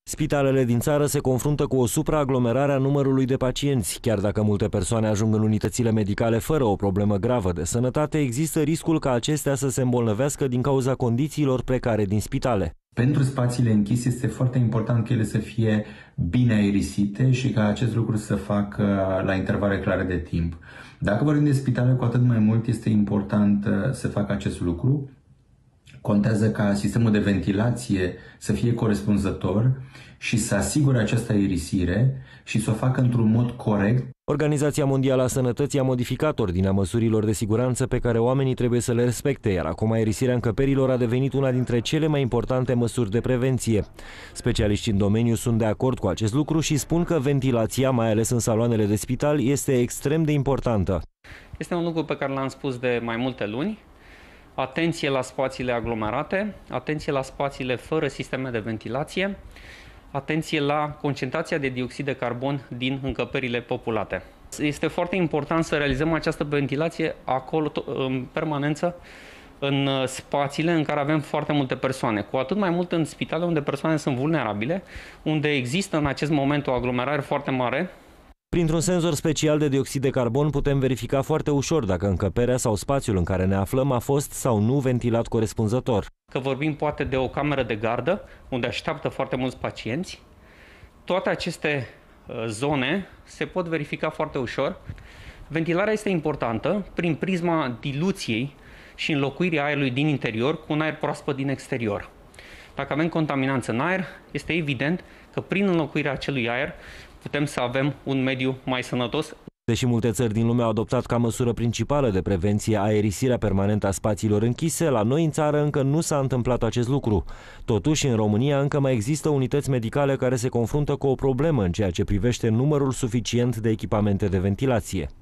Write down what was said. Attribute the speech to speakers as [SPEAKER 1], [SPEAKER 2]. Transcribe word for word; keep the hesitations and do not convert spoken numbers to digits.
[SPEAKER 1] Spitalele din țară se confruntă cu o supraaglomerare a numărului de pacienți. Chiar dacă multe persoane ajung în unitățile medicale fără o problemă gravă de sănătate, există riscul ca acestea să se îmbolnăvească din cauza condițiilor precare din spitale.
[SPEAKER 2] Pentru spațiile închise este foarte important că ele să fie bine aerisite și ca acest lucru să facă la intervale clare de timp. Dacă vorbim de spitale, cu atât mai mult este important să facă acest lucru. Contează ca sistemul de ventilație să fie corespunzător și să asigure această aerisire și să o facă într-un mod corect.
[SPEAKER 1] Organizația Mondială a Sănătății a modificat ordinea măsurilor de siguranță pe care oamenii trebuie să le respecte, iar acum aerisirea încăperilor a devenit una dintre cele mai importante măsuri de prevenție. Specialiștii în domeniu sunt de acord cu acest lucru și spun că ventilația, mai ales în saloanele de spital, este extrem de importantă.
[SPEAKER 3] Este un lucru pe care l-am spus de mai multe luni. Atenție la spațiile aglomerate, atenție la spațiile fără sisteme de ventilație, atenție la concentrația de dioxid de carbon din încăperile populate. Este foarte important să realizăm această ventilație acolo, în permanență, în spațiile în care avem foarte multe persoane, cu atât mai mult în spitale unde persoanele sunt vulnerabile, unde există în acest moment o aglomerare foarte mare.
[SPEAKER 1] Printr-un senzor special de dioxid de carbon putem verifica foarte ușor dacă încăperea sau spațiul în care ne aflăm a fost sau nu ventilat corespunzător.
[SPEAKER 3] Că vorbim poate de o cameră de gardă, unde așteaptă foarte mulți pacienți. Toate aceste zone se pot verifica foarte ușor. Ventilarea este importantă prin prisma diluției și înlocuirii aerului din interior cu un aer proaspăt din exterior. Dacă avem contaminanță în aer, este evident că prin înlocuirea acelui aer putem să avem un mediu mai sănătos.
[SPEAKER 1] Deși multe țări din lume au adoptat ca măsură principală de prevenție aerisirea permanentă a spațiilor închise, la noi în țară încă nu s-a întâmplat acest lucru. Totuși, în România încă mai există unități medicale care se confruntă cu o problemă în ceea ce privește numărul suficient de echipamente de ventilație.